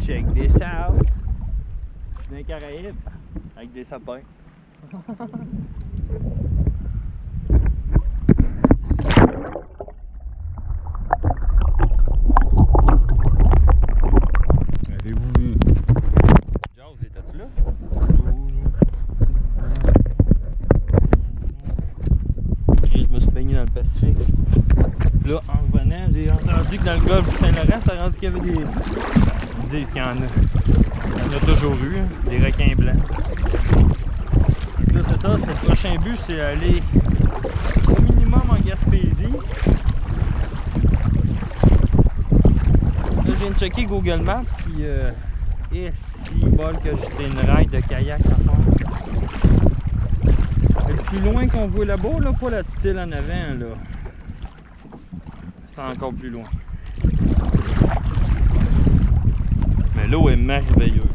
Check this out! Je suis dans les Caraïbes avec des sapins. Avez-vous vu? Jaws, étais-tu là? Je me suis baigné dans le Pacifique. Là, en revenant, j'ai entendu que dans le golfe du Saint-Laurent, t'as rendu qu'il y avait des... Ils disent qu'il y en a. Il y en a toujours eu, hein, des requins blancs. Donc là, c'est ça, le prochain but, c'est aller au minimum en Gaspésie. Là, je viens de checker Google Maps, puis et si bol que j'ai une ride de kayak à faire. Le plus loin qu'on voit là-bas, là, pas la petite île en avant, là. C'est encore plus loin. Mais l'eau est merveilleuse.